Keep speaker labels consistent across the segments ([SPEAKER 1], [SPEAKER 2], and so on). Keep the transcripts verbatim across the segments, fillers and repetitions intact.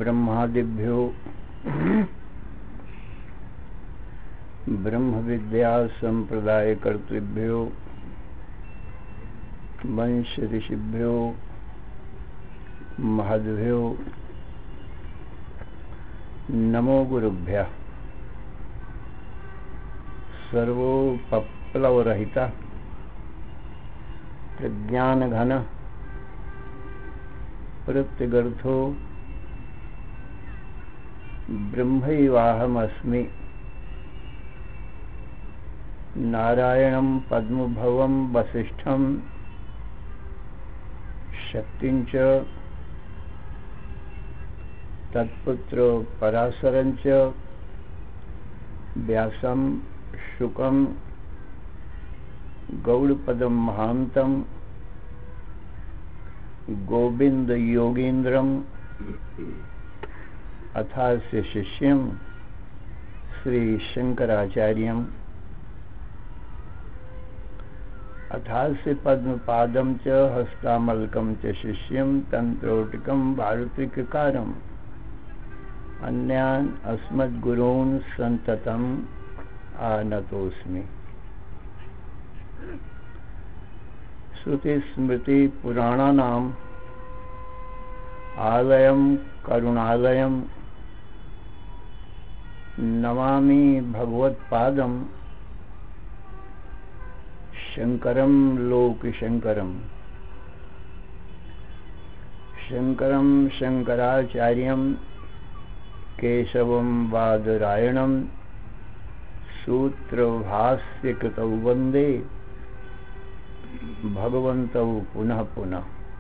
[SPEAKER 1] ब्रह्मादिभ्यो ब्रह्म विद्या संप्रदाय कर्तृभ्यो वंश ऋषिभ्यो महद्भ्यो नमो गुरुभ्यः। सर्वोपप्लवरहिता प्रज्ञान घन प्रत्यगर्थो ब्रह्मैवाहमस्मि। नारायणं पद्मभवं वसिष्ठं शक्तिं च तत्पुत्र पराशरं च व्यासं शुकं गौड़पदं महान्तं गोविंद योगीन्द्रं अथास्य शिष्यं श्री शंकराचार्यं अथास्य पद्मपादं च हस्तामलकं च शिष्यं तंत्रोटिकं वारुत्रिककारम् अन्यान् अस्मद्गुरून् सन्ततम् आनतोऽस्मि। श्रुतिस्मृतिपुराणानाम् आलयं करुणालयं नमामि भगवत्पादं शंकरं लोकशंकरं। शंकरं शंकराचार्यं केशवं बादरायणं सूत्रभाष्यकृतौ वन्दे भगवन्तौ पुनः पुनः।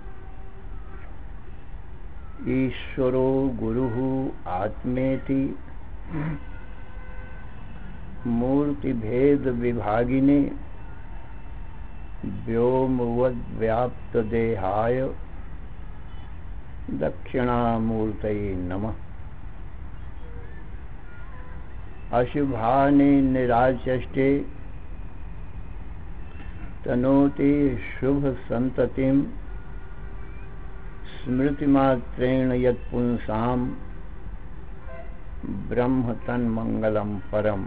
[SPEAKER 1] ईश्वरो गुरुः आत्मेति मूर्तिभेद विभागिने व्योमवद्व्याप्तदेहाय दक्षिणामूर्तये नमः। अशुभानि निराचष्टे तनोति शुभ संततिं स्मृतिमात्रेण यत्पुंसां ब्रह्म तन्मंगलं परम्।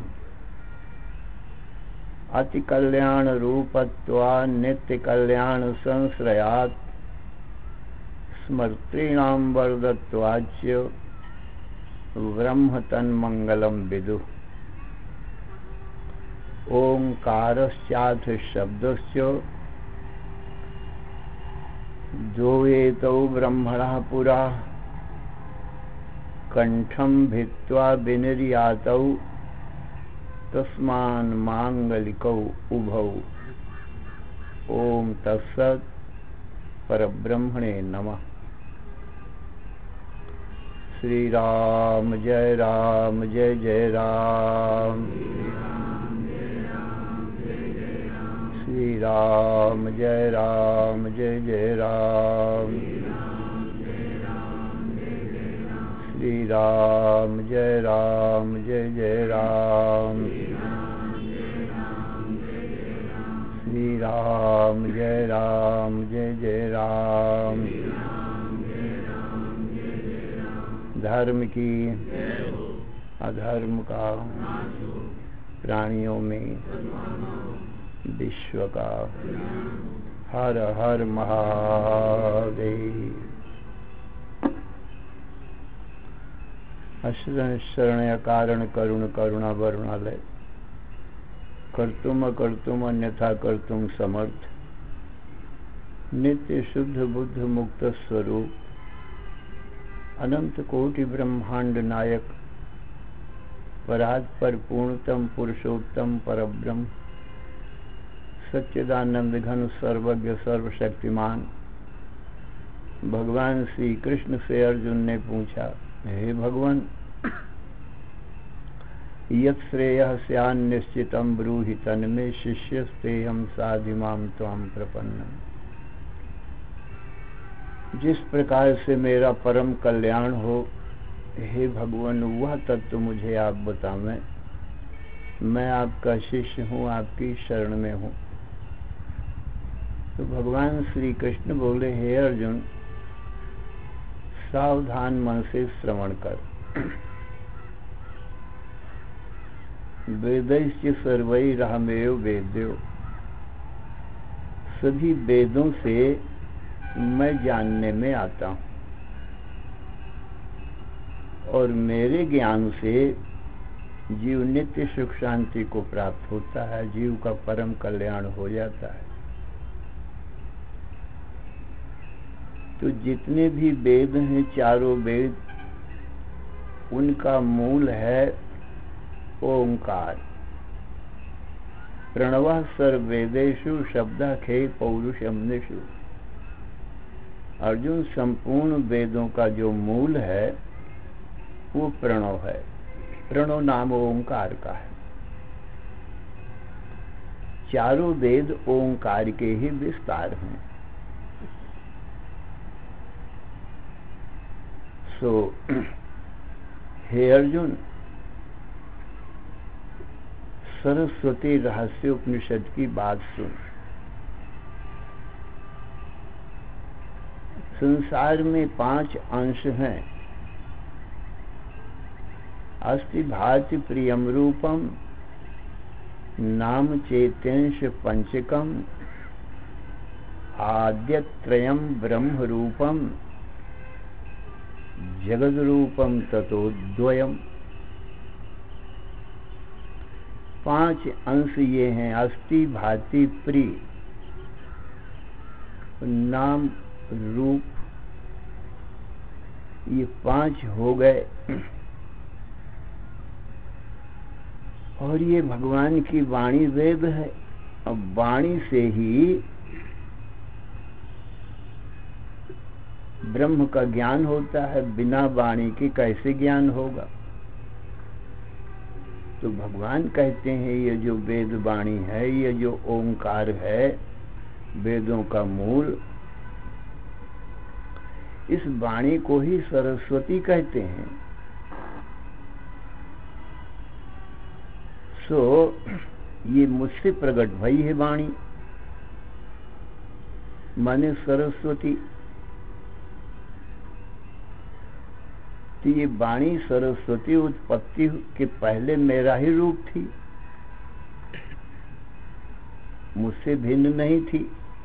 [SPEAKER 1] अति कल्याण रूपत्वा नित्य कल्याण संश्रयात् स्मर्तॄणां वरदत्वाच्च ब्रह्म तन्मंगलं विदुः। ओंकारश्चाथ शब्दस्य द्वैतौ ब्रह्मणः पुरा कंठं भित्त्वा विनिर्यातौ तस्मान् मांगलिकौ उभौ। ओम तत्सत्। परब्रह्मणे नमः। श्री राम जय राम जय जय राम। श्री राम जय राम जय जय राम। श्री राम जय राम जय जय राम। श्री राम जय राम जय जय राम। धर्म की अधर्म का प्राणियों में विश्व का हर हर महादेव। अशरण शरण्य कारण करुण करुणा वरुणालय कर्तुम अकर्तुम अन्यथा कर्तुम समर्थ नित्य शुद्ध बुद्ध मुक्त स्वरूप अनंत कोटि ब्रह्मांड नायक परात्पर पूर्णतम पुरुषोत्तम परब्रह्म सच्चिदानंद घन सर्वज्ञ सर्वशक्तिमान भगवान श्री कृष्ण से अर्जुन ने पूछा, हे भगवान, यत् श्रेयः स्यान्निश्चितं ब्रूहि तन्मे शिष्यस्तेऽहं साधिमां त्वां प्रपन्नम्। जिस प्रकार से मेरा परम कल्याण हो, हे भगवान, वह तत्व मुझे आप बतावें। मैं आपका शिष्य हूँ, आपकी शरण में हूँ। तो भगवान श्री कृष्ण बोले, हे अर्जुन, सावधान मन से श्रवण कर। वेदैश्च सर्वैरहमेव वेद्यो, सभी वेदों से मैं जानने में आता हूँ और मेरे ज्ञान से जीव नित्य सुख शांति को प्राप्त होता है, जीव का परम कल्याण हो जाता है। तो जितने भी वेद हैं, चारों वेद, उनका मूल है ओंकार। प्रणवः सर्ववेदेषु शब्दाख्ये पौरुषेयम्निषु। अर्जुन, संपूर्ण वेदों का जो मूल है वो प्रणव है। प्रणव नाम ओंकार का है। चारों वेद ओंकार के ही विस्तार हैं। सो हे अर्जुन, सरस्वती रहस्य उपनिषद की बात सुन। संसार में पांच अंश हैं। अस्ति भाति प्रियम रूपम, नाम चैत्यंश पंचकम, आद्यत्रयम ब्रह्म रूपम, जगद रूपम ततो द्वयम। पांच अंश ये हैं। अस्ति भाति प्रिय, नाम, रूप, ये पांच हो गए। और ये भगवान की वाणी वेद है। अब वाणी से ही ब्रह्म का ज्ञान होता है, बिना वाणी के कैसे ज्ञान होगा। तो भगवान कहते हैं ये जो वेद वाणी है, ये जो ओंकार है, वेदों का मूल, इस वाणी को ही सरस्वती कहते हैं। सो ये मुझसे प्रकट भई है वाणी, माने सरस्वती। तो ये वाणी सरस्वती उत्पत्ति के पहले मेरा ही रूप थी, मुझसे भिन्न नहीं थी।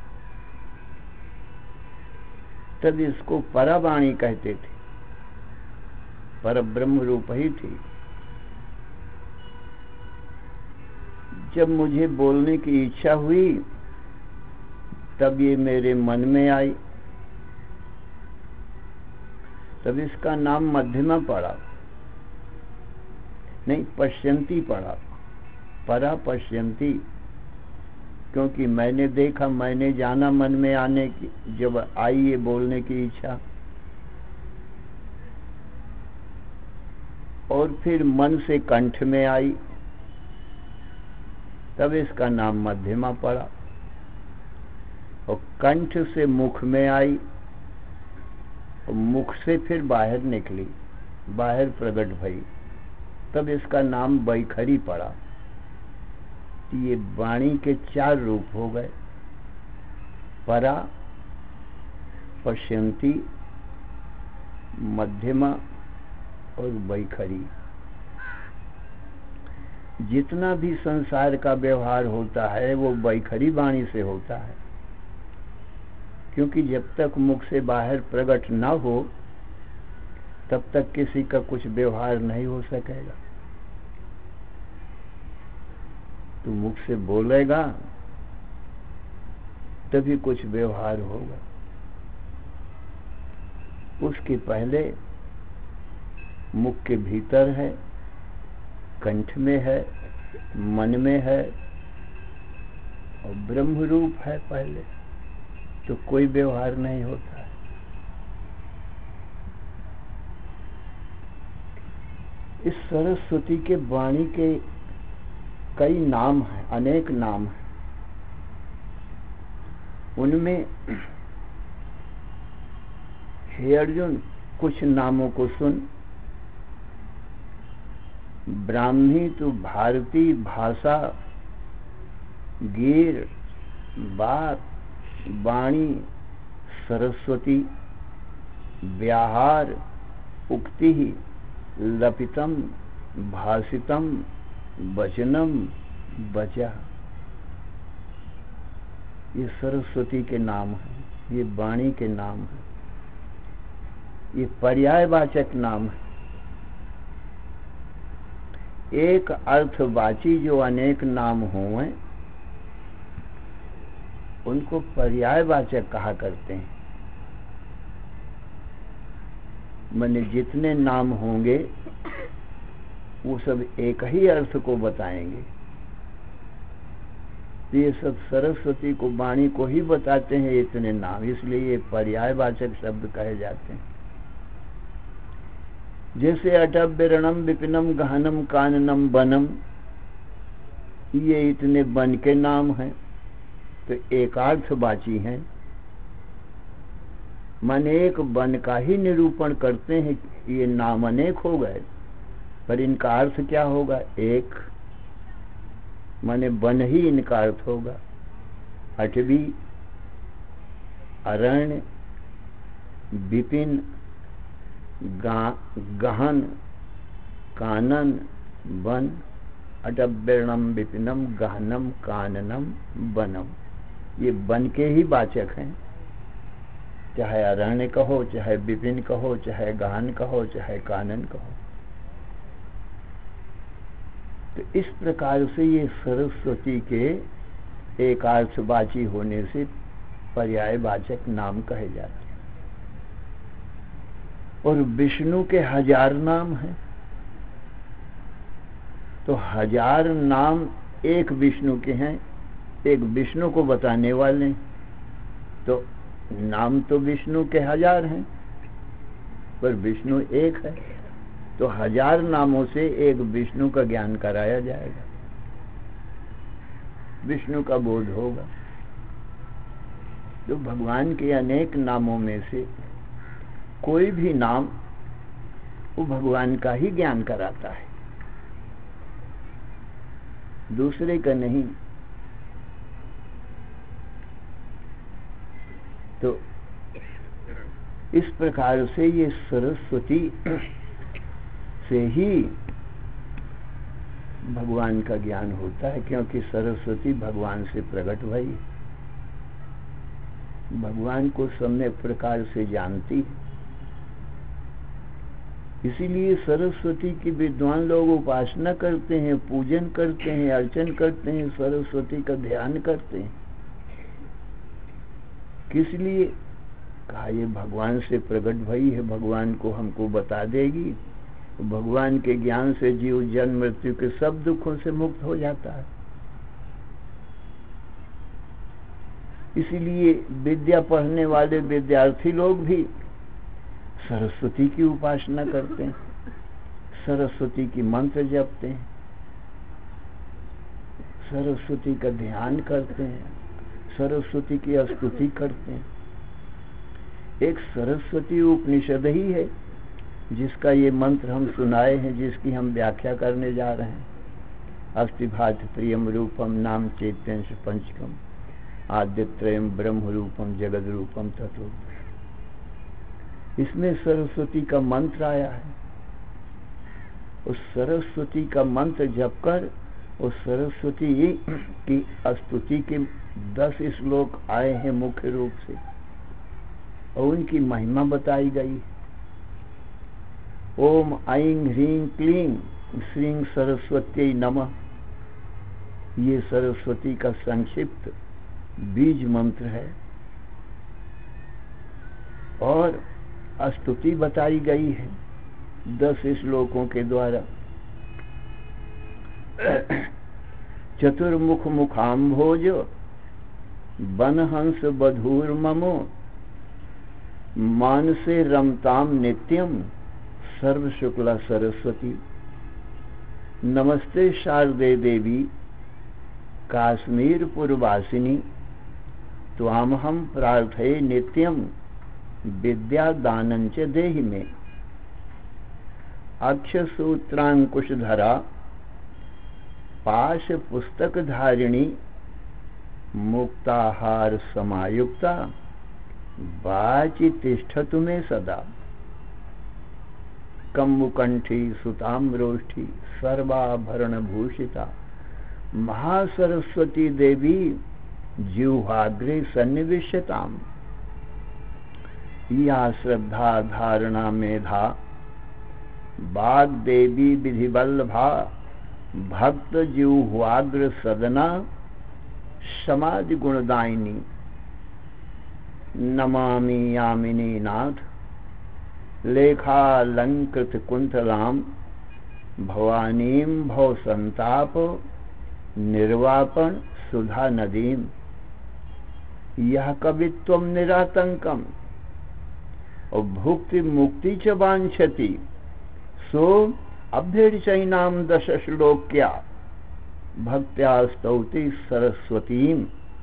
[SPEAKER 1] तब इसको परावाणी कहते थे, पर ब्रह्म रूप ही थी। जब मुझे बोलने की इच्छा हुई तब ये मेरे मन में आई, तब इसका नाम मध्यमा पड़ा, नहीं पश्यंती पड़ा, परा पश्यंती। क्योंकि मैंने देखा, मैंने जाना मन में आने की, जब आई ये बोलने की इच्छा, और फिर मन से कंठ में आई, तब इसका नाम मध्यमा पड़ा। और कंठ से मुख में आई, और मुख से फिर बाहर निकली, बाहर प्रकट भई, तब इसका नाम बैखरी पड़ा। ये वाणी के चार रूप हो गए, परा, पश्यंती, मध्यमा और बैखरी। जितना भी संसार का व्यवहार होता है वो बैखरी वाणी से होता है। क्योंकि जब तक मुख से बाहर प्रकट न हो तब तक किसी का कुछ व्यवहार नहीं हो सकेगा। तो मुख से बोलेगा तभी कुछ व्यवहार होगा, उसके पहले मुख के भीतर है, कंठ में है, मन में है और ब्रह्म रूप है पहले, तो कोई व्यवहार नहीं होता है। इस सरस्वती के वाणी के कई नाम हैं, अनेक नाम हैं। उनमें हे अर्जुन कुछ नामों को सुन। ब्राह्मी तो भारती भाषा, गीर, बात, वाणी, सरस्वती, व्याहार उक्ति लपितम भाषितम वचनम बचा, ये सरस्वती के नाम है, ये वाणी के नाम है, ये पर्यायवाचक नाम है। एक अर्थवाची जो अनेक नाम हों उनको पर्यायवाचक कहा करते हैं। माने जितने नाम होंगे वो सब एक ही अर्थ को बताएंगे। ये सब सरस्वती को वाणी को ही बताते हैं इतने नाम, इसलिए ये पर्यायवाचक शब्द कहे जाते हैं। जैसे अटव्यरणम विपिनम गहनम काननम बनम, ये इतने बन के नाम हैं तो एकार्थवाची हैं, मन एक बन का ही निरूपण करते हैं। ये नाम अनेक हो गए पर इनका अर्थ क्या होगा? एक, माने बन ही इनका अर्थ होगा। अटवी, अरण्य, विपिन, गहन, कानन, वन, अटव्यरणम विपिनम गहनम काननम वनम, ये बन के ही वाचक हैं। चाहे अरण्य कहो, चाहे विपिन कहो, चाहे गहन कहो, चाहे कानन कहो। तो इस प्रकार से ये सरस्वती के एकार्थवाची होने से पर्यायवाचक नाम कहे जाते हैं। और विष्णु के हजार नाम हैं, तो हजार नाम एक विष्णु के हैं, एक विष्णु को बताने वाले, तो नाम तो विष्णु के हजार हैं पर विष्णु एक है, तो हजार नामों से एक विष्णु का ज्ञान कराया जाएगा, विष्णु का बोध होगा। तो भगवान के अनेक नामों में से कोई भी नाम वो भगवान का ही ज्ञान कराता है, दूसरे का नहीं। तो इस प्रकार से ये सरस्वती से ही भगवान का ज्ञान होता है, क्योंकि सरस्वती भगवान से प्रकट भई, भगवान को सम्यक प्रकार से जानती। इसीलिए सरस्वती की विद्वान लोग उपासना करते हैं, पूजन करते हैं, अर्चन करते हैं, सरस्वती का ध्यान करते हैं। किस लिए? कहा ये भगवान से प्रकट भई है, भगवान को हमको बता देगी। तो भगवान के ज्ञान से जीव जन्म मृत्यु के सब दुखों से मुक्त हो जाता है। इसीलिए विद्या पढ़ने वाले विद्यार्थी लोग भी सरस्वती की उपासना करते हैं, सरस्वती की मंत्र जपते हैं, सरस्वती का ध्यान करते हैं, सरस्वती की स्तुति करते हैं। एक सरस्वती उपनिषद ही है जिसका ये मंत्र हम सुनाए हैं, जिसकी हम व्याख्या करने जा रहे हैं। अस्ति भाति प्रियम रूपम नाम चैत्यंश पंचकम आद्यत्रयम ब्रह्म रूपम जगद रूपम ततो। इसमें सरस्वती का मंत्र आया है। उस सरस्वती का मंत्र जप कर उस सरस्वती की स्तुति के दस श्लोक आए हैं मुख्य रूप से, और उनकी महिमा बताई गई। ओम ऐं ह्रीं क्लीं श्रीं सरस्वती नमः, ये सरस्वती का संक्षिप्त बीज मंत्र है। और स्तुति बताई गई है दस श्लोकों के द्वारा। चतुर्मुख मुखाम्भोज वनहंस बधूर ममो मानसे रमताम नित्यम सर्व शुक्ला सरस्वती। नमस्ते शारदे देवी काश्मीर पूर्वासिनी त्वाम हम प्रार्थये नित्यम विद्या दानंच देहि में। अक्षसूत्रांकुशधरा पाश पुस्तक धारिणी मुक्ताहार समायुक्ता वाचि तिष्ठतु मे सदा, कम्बुकंठी सुताम्रोष्ठी सर्वाभरण भूषिता, महासरस्वती देवी जिह्वाग्रे सन्निविष्यताम्। या श्रद्धा धारणा मेधा वाग्देवी विधिवल्लभा, भक्त जिह्वाग्र सदना समाधि गुणदायिनी, नमामि यामिनी नाथ लेखालंकृत कुंतलाम, भवानीं भव संताप निर्वापण सुधा नदीम। यह कवित्वम निरातंकम और भुक्ति मुक्ति च वांछति, सो अभ्यर्चैनाम दश श्लोक्या भक्त्या स्तौति सरस्वतीम।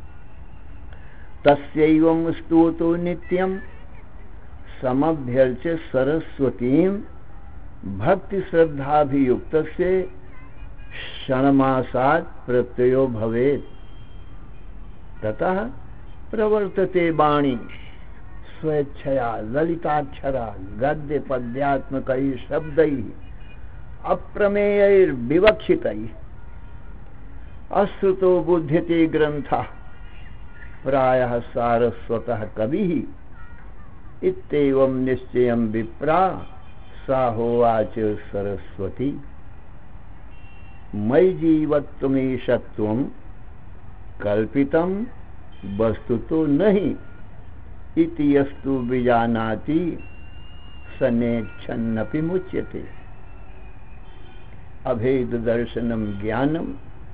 [SPEAKER 1] तस्यैवं स्तुतो नित्यं समभ्यर्च्य सरस्वतीम, भक्ति श्रद्धाभियुक्तस्य क्षणमासात् प्रत्ययो भवेत्। ततः प्रवर्तते वाणी स्वेच्छया ललिताक्षरा, गद्य पद्यात्मकैः शब्दैः अप्रमेयैर्विवक्षितैः, अश्रुतो बुध्यते ग्रन्थः प्रायः सारस्वतः कविः। इत्येवं निश्चयं विप्रा सा होवाच सरस्वती। मयि जीवत्वमीशत्वं कल्पितं वस्तुतो नहि, इति यस्तु विजानाति सनेच्छन्नपि मुच्यते। अभेद दर्शनम ज्ञानम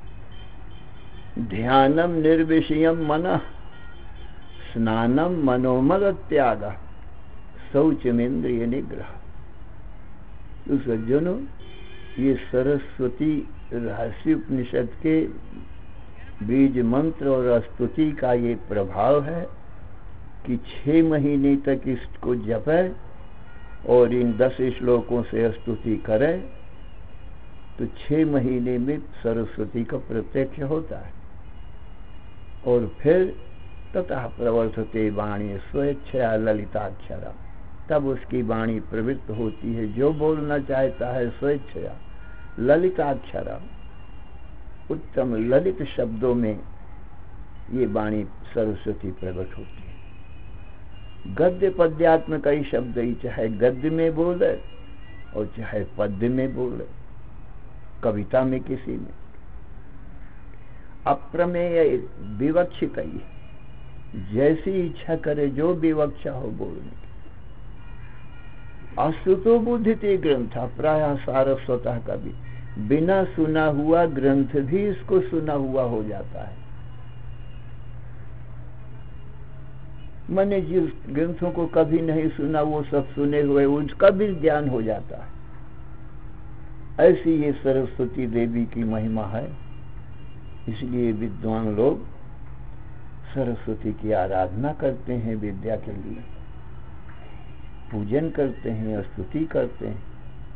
[SPEAKER 1] ध्यानम निर्विषयम मनः, स्नानम मनोमल त्याग, शौचमेन्द्रिय निग्रह। तो सज्जनों, ये सरस्वती रहस्य उपनिषद के बीज मंत्र और स्तुति का ये प्रभाव है कि छह महीने तक इसको जपे और इन दस श्लोकों से स्तुति करे तो छह महीने में सरस्वती का प्रत्यक्ष होता है। और फिर ततः प्रवर्तते वाणी स्वेच्छया ललिताक्षरा, तब उसकी वाणी प्रवृत्त होती है, जो बोलना चाहता है स्वेच्छया ललिताक्षरा, उत्तम ललित शब्दों में ये वाणी सरस्वती प्रकट होती है। गद्य पद्यात्म कई शब्द ही, चाहे गद्य में बोले और चाहे पद्य में बोले, कविता में किसी में, अप्रमेय विवक्षित ही, जैसी इच्छा करे जो विवक्षा हो बोलने की। अश्रुतो बुद्धिते ग्रंथ प्रायः सारस्वतः कवि, बिना सुना हुआ ग्रंथ भी इसको सुना हुआ हो जाता है। मैंने जिस ग्रंथों को कभी नहीं सुना वो सब सुने हुए उसका भी ज्ञान हो जाता है। ऐसी ये सरस्वती देवी की महिमा है। इसलिए विद्वान लोग सरस्वती की आराधना करते हैं, विद्या के लिए पूजन करते हैं, स्तुति करते हैं।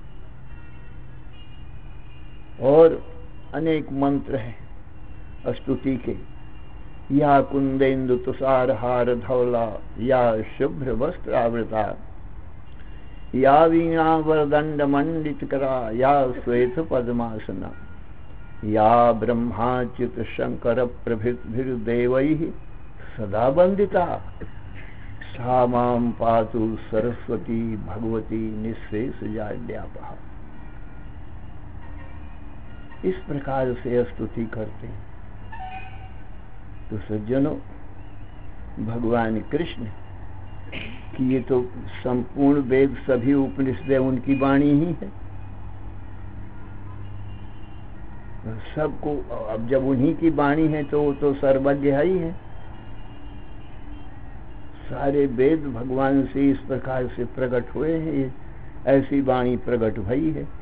[SPEAKER 1] और अनेक मंत्र हैं स्तुति के, या कुंदेन्दु तुषार हार धौला, या शुभ्र वस्त्र आवृता, या वीणा वरदंड मंडित करा, या श्वेत पद्मासना, या ब्रह्माच्युत शंकर प्रभृतिर्देवैः सदा वंदिता, सा मां पातु सरस्वती भगवती निःशेष जाड्यापहा। इस प्रकार से स्तुति करते हैं। तो सज्जनों, भगवान कृष्ण की ये तो संपूर्ण वेद, सभी उपनिषद उनकी वाणी ही है। सबको, अब जब उन्हीं की वाणी है तो वो तो सर्वज्ञ ही है। सारे वेद भगवान से इस प्रकार से प्रकट हुए हैं, ऐसी वाणी प्रकट भई है।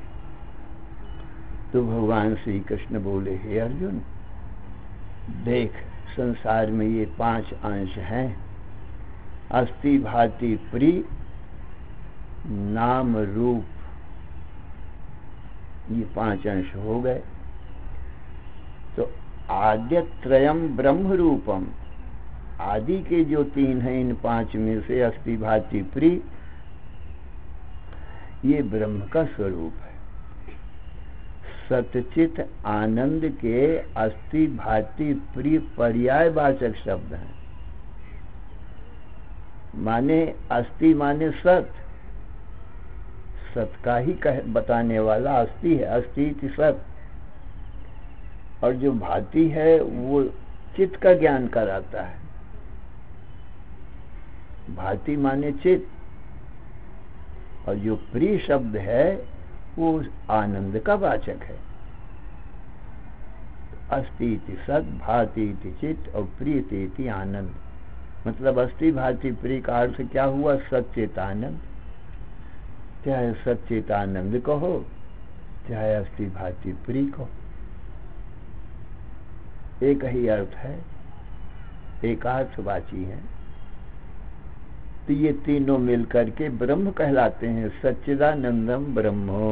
[SPEAKER 1] तो भगवान श्री कृष्ण बोले, हे अर्जुन, देख संसार में ये पांच अंश हैं, अस्ति भाति प्री नाम रूप, ये पांच अंश हो गए। तो आद्य त्रयम ब्रह्म रूपम, आदि के जो तीन हैं, इन पांच में से अस्थि भाति प्रिय, ये ब्रह्म का स्वरूप है। सतचित आनंद के अस्थि भाति प्रिय पर्यायवाचक शब्द हैं। माने अस्थि माने सत, सत का ही कह बताने वाला अस्थि है, अस्थि इति सत। और जो भाति है वो चित्त का ज्ञान कराता है। भाति माने चित्त, और जो प्रिय शब्द है वो आनंद का वाचक है। अस्थि इति सत, भाति इति चित्त और प्रियते इति आनंद। मतलब अस्थि भाति प्रिय का अर्थ क्या हुआ? सच्चित आनंद। चाहे सच्चित आनंद कहो, चाहे अस्थि भाति प्रिय कहो, एक ही अर्थ है, एकार्थवाची है। तो ये तीनों मिलकर के ब्रह्म कहलाते हैं। सच्चिदानंदम ब्रह्मो।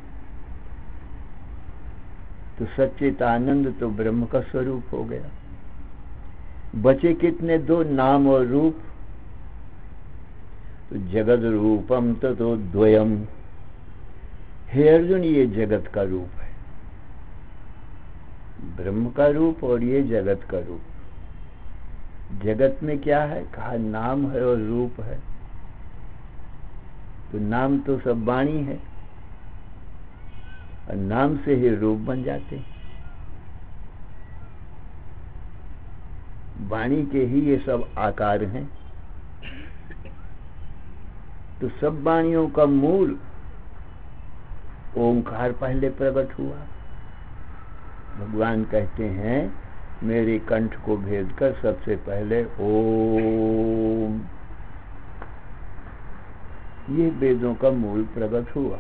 [SPEAKER 1] तो सच्चित आनंद तो ब्रह्म का स्वरूप हो गया। बचे कितने? दो, नाम और रूप। तो जगत रूपम ततो द्वयम। हे अर्जुन, ये जगत का रूप है, ब्रह्म का रूप और ये जगत का रूप। जगत में क्या है? कहा नाम है और रूप है। तो नाम तो सब वाणी है, और नाम से ही रूप बन जाते हैं। वाणी के ही ये सब आकार हैं। तो सब वाणियों का मूल ओंकार पहले प्रकट हुआ। भगवान कहते हैं मेरे कंठ को भेद कर सबसे पहले ओम, ये वेदों का मूल प्रकट हुआ।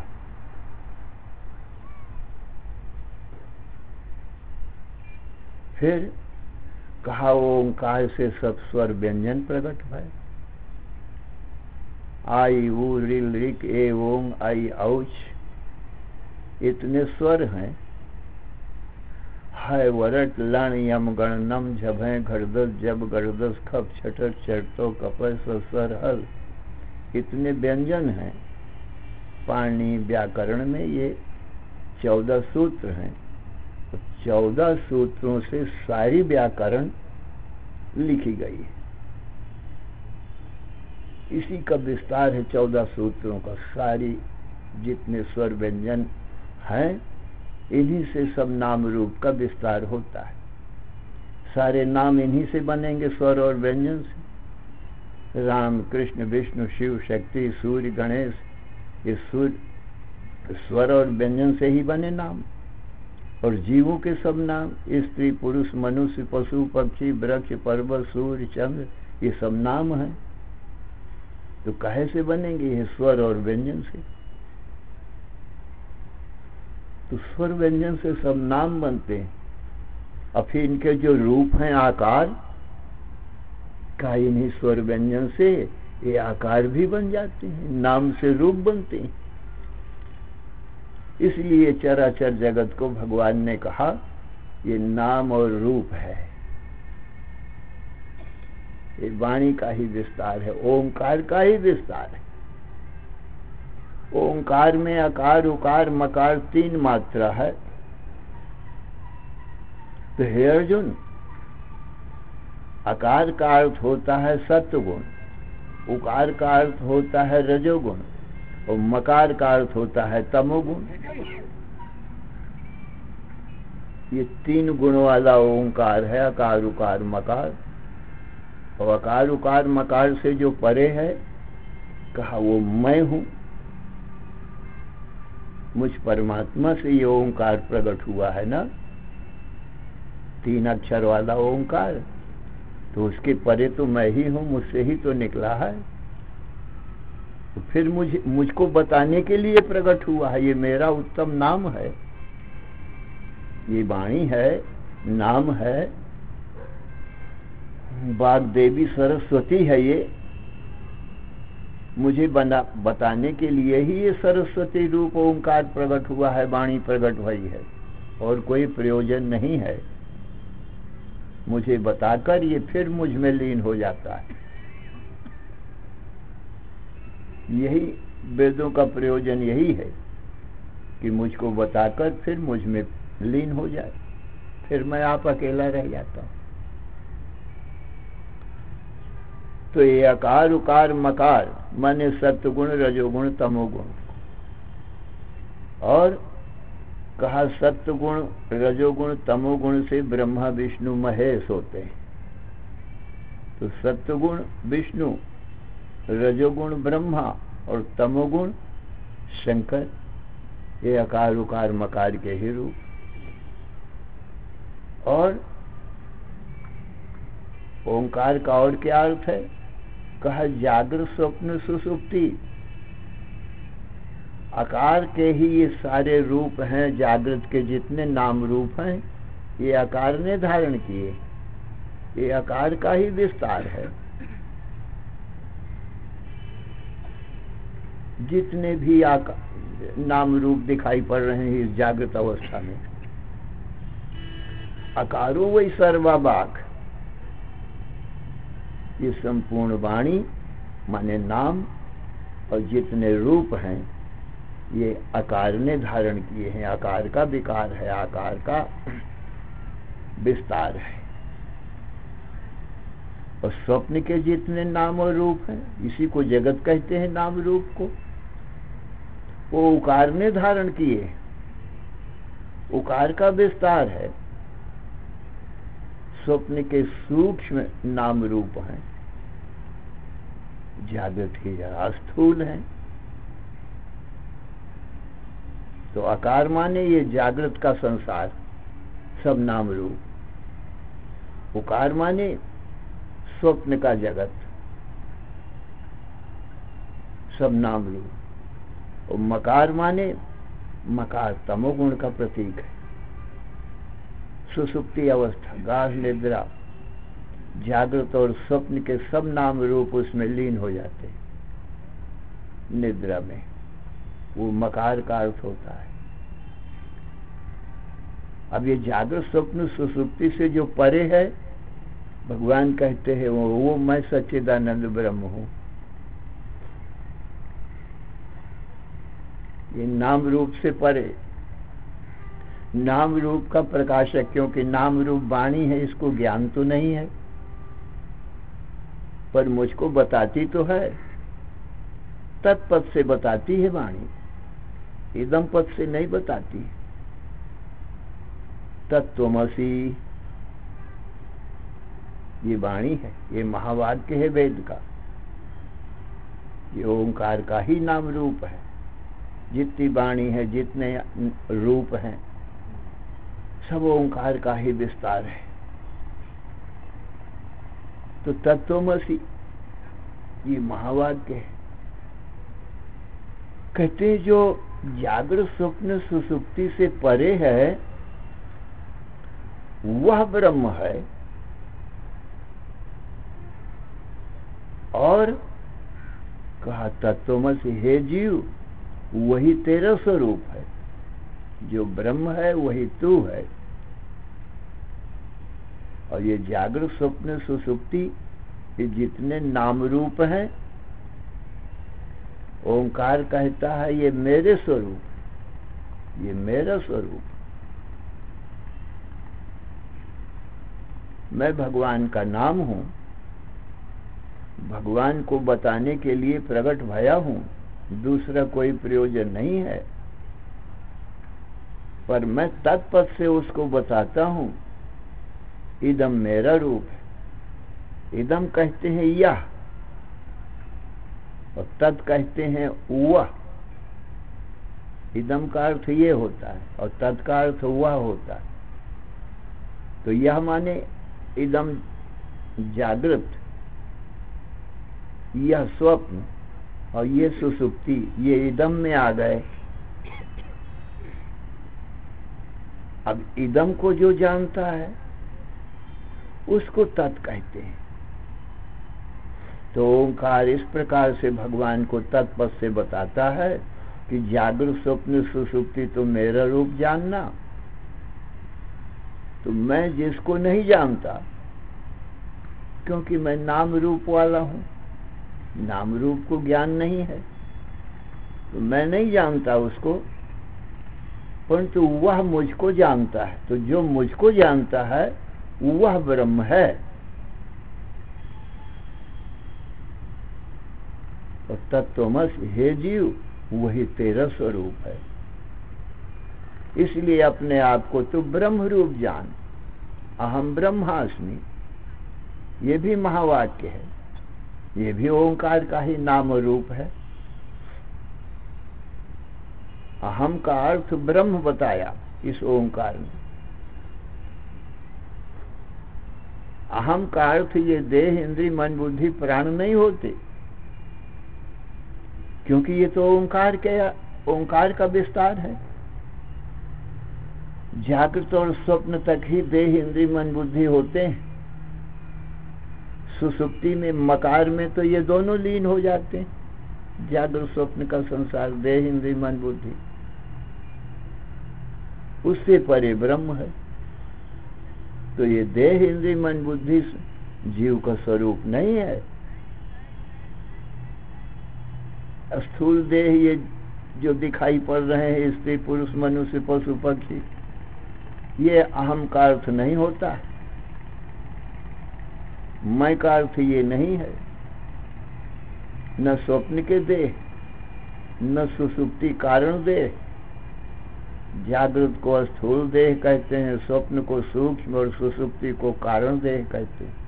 [SPEAKER 1] फिर कहा ओंकार से सब स्वर व्यंजन प्रकट भय। आई ऊ रिल रिक ए ओंग आई औच, इतने स्वर हैं। है वरट लण यम गण नम झभय घड़दस जब गड़दस खप छटर चरतो कपर सर हल, इतने व्यंजन हैं। पाणिनि व्याकरण में ये चौदह सूत्र हैं। चौदह सूत्रों से सारी व्याकरण लिखी गई है। इसी का विस्तार है चौदह सूत्रों का। सारी जितने स्वर व्यंजन हैं, इन्हीं से सब नाम रूप का विस्तार होता है। सारे नाम इन्हीं से बनेंगे, स्वर और व्यंजन से। राम, कृष्ण, विष्णु, शिव, शक्ति, सूर्य, गणेश, ये सूर्य स्वर और व्यंजन से ही बने नाम। और जीवों के सब नाम, स्त्री, पुरुष, मनुष्य, पशु, पक्षी, वृक्ष, पर्वत, सूर्य, चंद्र, ये सब नाम हैं। तो काहे से बनेंगे? ये स्वर और व्यंजन से। तो स्वर व्यंजन से सब नाम बनते हैं। और फिर इनके जो रूप हैं, आकार का, इन्हीं स्वर व्यंजन से ये आकार भी बन जाते हैं, नाम से रूप बनते हैं। इसलिए चराचर जगत को भगवान ने कहा ये नाम और रूप है। ये वाणी का ही विस्तार है, ओंकार का ही विस्तार है। ओंकार में अकार, उकार, मकार तीन मात्रा है। तो हे अर्जुन, अकार का अर्थ होता है सत्वगुण, उकार का अर्थ होता है रजोगुण, और मकार का अर्थ होता है तमोगुण। ये तीन गुणों वाला ओंकार है, अकार, उकार, मकार। और अकार, उकार, मकार से जो परे है, कहा वो मैं हूं। मुझ परमात्मा से ये ओंकार प्रकट हुआ है ना, तीन अक्षर वाला ओंकार। तो उसके परे तो मैं ही हूं, मुझसे ही तो निकला है। तो फिर मुझ मुझको बताने के लिए प्रकट हुआ है। ये मेरा उत्तम नाम है, ये वाणी है, नाम है, वाग्देवी सरस्वती है। ये मुझे बना बताने के लिए ही ये सरस्वती रूप ओंकार प्रकट हुआ है, वाणी प्रकट हुई है, और कोई प्रयोजन नहीं है। मुझे बताकर ये फिर मुझ में लीन हो जाता है। यही वेदों का प्रयोजन यही है कि मुझको बताकर फिर मुझ में लीन हो जाए, फिर मैं आप अकेला रह जाता हूं। तो ये अकार उकार मकार माने सत्वगुण रजोगुण तमोगुण, और कहा सत्वगुण रजोगुण तमोगुण से ब्रह्मा विष्णु महेश होते हैं। तो सत्वगुण विष्णु, रजोगुण ब्रह्मा और तमोगुण शंकर, ये अकार उकार मकार के ही रूप। और ओंकार का और क्या अर्थ है? कहा जागृत स्वप्न सुसुप्ति, आकार के ही ये सारे रूप हैं। जागृत के जितने नाम रूप हैं ये आकार ने धारण किए, ये आकार का ही विस्तार है। जितने भी नाम रूप दिखाई पड़ रहे हैं इस जागृत अवस्था में, आकारो वही सर्वाबाक, ये संपूर्ण वाणी माने नाम और जितने रूप हैं ये आकार ने धारण किए हैं। आकार का विकार है, आकार का विस्तार है। और स्वप्न के जितने नाम और रूप हैं, इसी को जगत कहते हैं। नाम रूप को वो उकार ने धारण किए, उकार का विस्तार है। स्वप्न के सूक्ष्म नाम रूप हैं, जागृत के जरा स्थूल हैं। तो आकार माने ये जागृत का संसार, सब नाम रूप। उकार माने स्वप्न का जगत, सब नाम रूप। और मकार माने मकार तमोगुण का प्रतीक है। सुसुप्ति अवस्था, गाढ़ निद्रा, जागृत और स्वप्न के सब नाम रूप उसमें लीन हो जाते हैं निद्रा में, वो मकार का अर्थ होता है। अब ये जागृत स्वप्न सुसुप्ति से जो परे है, भगवान कहते हैं वो, वो मैं सच्चिदानंद ब्रह्म हूं। ये नाम रूप से परे, नाम रूप का प्रकाशक, क्योंकि नाम रूप वाणी है, इसको ज्ञान तो नहीं है पर मुझको बताती तो है। तत्पद से बताती है वाणी, इदम पद से नहीं बताती। तत्त्वमसि ये वाणी है, ये महावाक्य है वेद का, ये ओंकार का ही नाम रूप है। जितनी वाणी है, जितने रूप हैं, सब ओंकार का ही विस्तार है। तो तत्त्वमसि ये महावाक्य है। कहते हैं जो जागृत स्वप्न सुसुप्ति से परे है वह ब्रह्म है, और कहा तत्त्वमसि हे जीव, वही तेरा स्वरूप है। जो ब्रह्म है वही तू है। और ये जागृत स्वप्न सुसुप्ति ये जितने नाम रूप हैं, ओंकार कहता है ये मेरे स्वरूप, ये मेरा स्वरूप। मैं भगवान का नाम हूं, भगवान को बताने के लिए प्रकट भया हूं, दूसरा कोई प्रयोजन नहीं है। पर मैं तत्पद से उसको बताता हूं। इदम मेरा रूप है। इदम कहते हैं यह, और तत् कहते हैं वह। इदम का अर्थ ये होता है और तत् का अर्थ वह होता है। तो यह माने इदम जागृत, यह स्वप्न और ये सुसुप्ति, ये इदम में आ गए। अब इदम को जो जानता है उसको तत् कहते हैं। तो ओंकार इस प्रकार से भगवान को तत्पद से बताता है कि जागृत स्वप्न सुसुप्ति तो मेरा रूप जानना। तो मैं जिसको नहीं जानता क्योंकि मैं नाम रूप वाला हूं, नाम रूप को ज्ञान नहीं है, तो मैं नहीं जानता उसको, परंतु वह मुझको जानता है। तो जो मुझको जानता है वह ब्रह्म है। और तत्वमसि, हे जीव, वही तेरा स्वरूप है। इसलिए अपने आप को तो ब्रह्म रूप जान। अहम ब्रह्मास्मि, ये भी महावाक्य है, ये भी ओंकार का ही नाम रूप है। अहम का अर्थ ब्रह्म बताया इस ओंकार में। अहम का अर्थ ये देह, इंद्रिय, मन, बुद्धि, प्राण नहीं होते, क्योंकि ये तो ओंकार के ओंकार का विस्तार है। जागृत और स्वप्न तक ही देह, इंद्रिय, मन, बुद्धि होते हैं। सुसुप्ति में, मकार में तो ये दोनों लीन हो जाते हैं। जागृत स्वप्न का संसार देह, इंद्रिय, मन, बुद्धि, उससे परे ब्रह्म है। तो ये देह, इंद्रिय, मन, बुद्धि जीव का स्वरूप नहीं है। स्थूल देह ये जो दिखाई पड़ रहे हैं, स्त्री, पुरुष, मनुष्य, पशु, पक्षी, ये अहम का अर्थ नहीं होता। मैं का अर्थ ये नहीं है। न स्वप्न के देह, न सुसुप्ति कारण देह। जागृत को स्थूल देह कहते हैं, स्वप्न को सूक्ष्म और सुसुप्ति को कारण देह कहते हैं।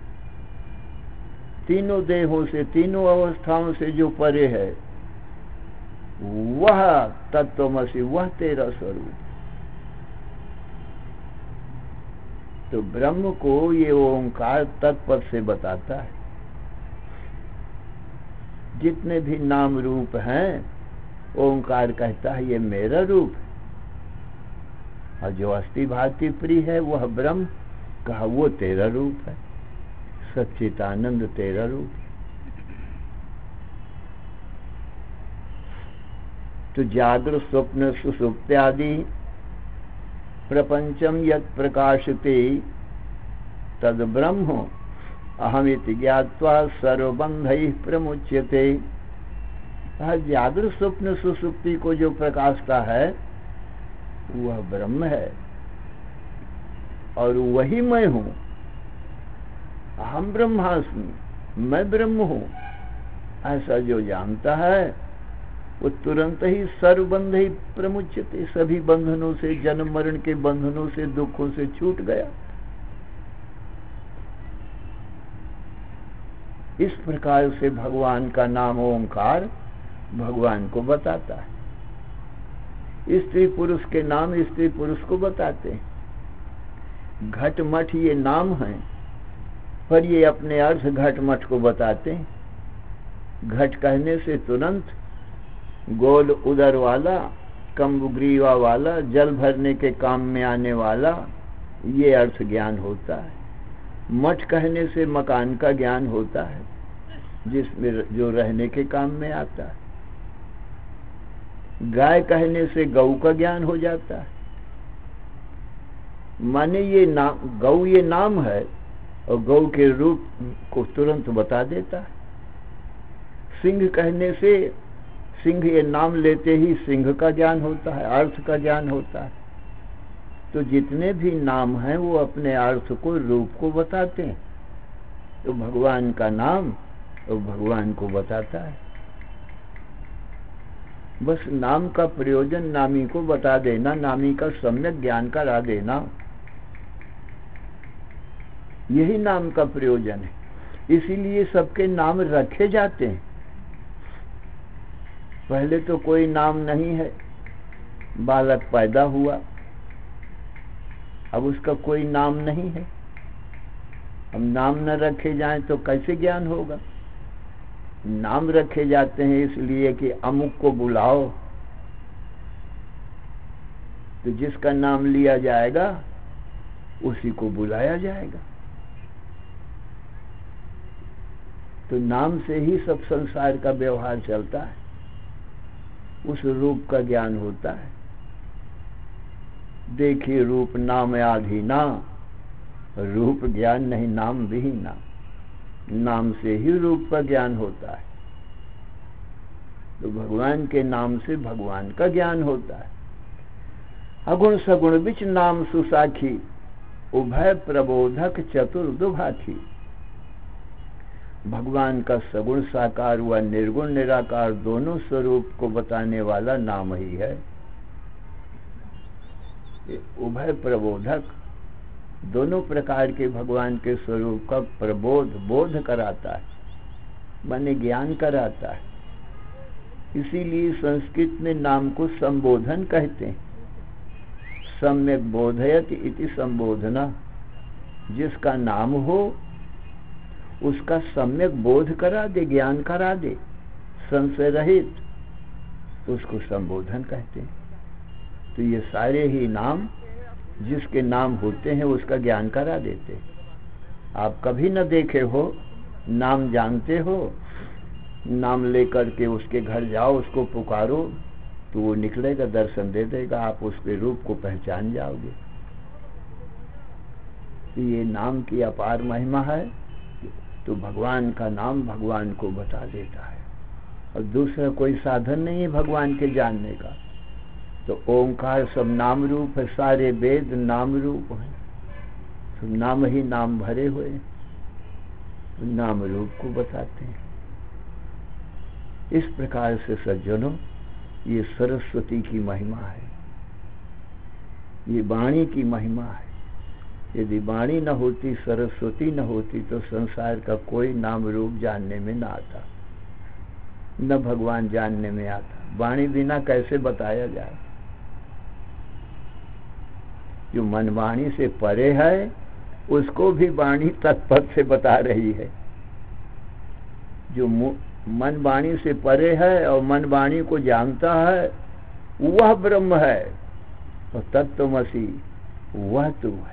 [SPEAKER 1] तीनों देहों से, तीनों अवस्थाओं से जो परे है वह तत्वमसि, वह तेरा स्वरूप। तो ब्रह्म को ये ओंकार तत्पद से बताता है। जितने भी नाम रूप हैं, ओंकार कहता है ये मेरा रूप है। और जो अस्थि भाति प्रिय है वह ब्रह्म कहा वो तेरा रूप है, सच्चिदानंद तेरा रूप। तो जागृत, स्वप्न, सुषुप्ति आदि प्रपंचम यत् प्रकाशते तद ब्रह्म अहमिति ज्ञात्वा सर्वबंधैः प्रमुच्यते। जागृत, स्वप्न, सुषुप्ति को जो प्रकाशता है वह ब्रह्म है, और वही मैं हूं। अहम ब्रह्मास्मि, मैं ब्रह्म हूं, ऐसा जो जानता है वो तुरंत ही सर्वबंध ही प्रमुच्यते, सभी बंधनों से, जन्म मरण के बंधनों से, दुखों से छूट गया। इस प्रकार से भगवान का नाम ओंकार भगवान को बताता है। स्त्री पुरुष के नाम स्त्री पुरुष को बताते हैं। घट मठ ये नाम है, पर ये अपने अर्थ घट मठ को बताते हैं। घट कहने से तुरंत गोल उदर वाला, कम्बुग्रीवा वाला, जल भरने के काम में आने वाला, ये अर्थ ज्ञान होता है। मठ कहने से मकान का ज्ञान होता है, जिसमें जो रहने के काम में आता है। गाय कहने से गौ का ज्ञान हो जाता है। माने ये नाम, गौ ये नाम है और गौ के रूप को तुरंत बता देता है। सिंह कहने से, सिंह ये नाम लेते ही सिंह का ज्ञान होता है, अर्थ का ज्ञान होता है। तो जितने भी नाम हैं वो अपने अर्थ को, रूप को बताते हैं। तो भगवान का नाम और भगवान को बताता है। बस नाम का प्रयोजन नामी को बता देना, नामी का सम्यक ज्ञान करा देना, यही नाम का प्रयोजन है। इसीलिए सबके नाम रखे जाते हैं। पहले तो कोई नाम नहीं है, बालक पैदा हुआ, अब उसका कोई नाम नहीं है। अब नाम न रखे जाएं तो कैसे ज्ञान होगा? नाम रखे जाते हैं इसलिए कि अमुक को बुलाओ, तो जिसका नाम लिया जाएगा उसी को बुलाया जाएगा। तो नाम से ही सब संसार का व्यवहार चलता है, उस रूप का ज्ञान होता है। देखिए रूप नाम आधीना, रूप ज्ञान नहीं नाम विहीना। नाम से ही रूप का ज्ञान होता है। तो भगवान के नाम से भगवान का ज्ञान होता है। अगुण सगुण बिच नाम सुसाखी, उभय प्रबोधक चतुर्दुभाखी। भगवान का सगुण साकार व निर्गुण निराकार दोनों स्वरूप को बताने वाला नाम ही है। उभय प्रबोधक, दोनों प्रकार के भगवान के स्वरूप का प्रबोध, बोध कराता है, माने ज्ञान कराता है। इसीलिए संस्कृत में नाम को संबोधन कहते हैं। सम्यक बोधयति इति संबोधना। जिसका नाम हो उसका सम्यक बोध करा दे, ज्ञान करा दे, संशय रहित, उसको संबोधन कहते हैं। तो ये सारे ही नाम जिसके नाम होते हैं उसका ज्ञान करा देते हैं। आप कभी न देखे हो, नाम जानते हो, नाम लेकर के उसके घर जाओ, उसको पुकारो तो वो निकलेगा, दर्शन दे देगा, आप उसके रूप को पहचान जाओगे। तो ये नाम की अपार महिमा है। तो भगवान का नाम भगवान को बता देता है, और दूसरा कोई साधन नहीं है भगवान के जानने का। तो ओंकार सब नाम रूप है, सारे वेद नाम रूप है, तो नाम ही नाम भरे हुए, तो नाम रूप को बताते हैं। इस प्रकार से सज्जनों, ये सरस्वती की महिमा है, ये वाणी की महिमा है। यदि वाणी न होती, सरस्वती न होती, तो संसार का कोई नाम रूप जानने में न आता, न भगवान जानने में आता। वाणी बिना कैसे बताया जाए? जो मन वाणी से परे है उसको भी वाणी तत्पद से बता रही है। जो मन वाणी से परे है और मन वाणी को जानता है वह ब्रह्म है, और तत्त्वमसि वह तू है।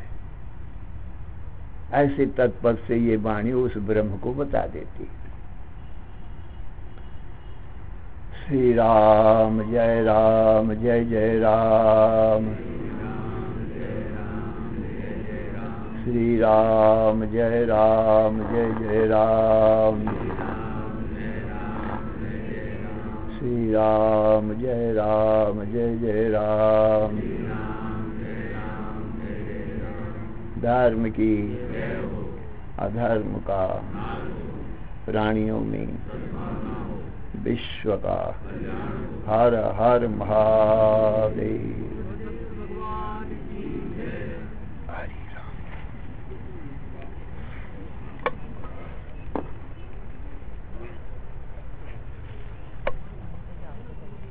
[SPEAKER 1] ऐसे तत्पद से ये वाणी उस ब्रह्म को बता देती है। श्री राम जय राम जय जय राम, श्री राम जय राम जय जय राम, श्री राम जय राम जय जय राम। धर्म की अधर्म का, प्राणियों में विश्व का हर हर महादेव।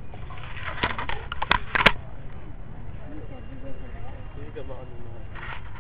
[SPEAKER 2] ठीक है, बाद में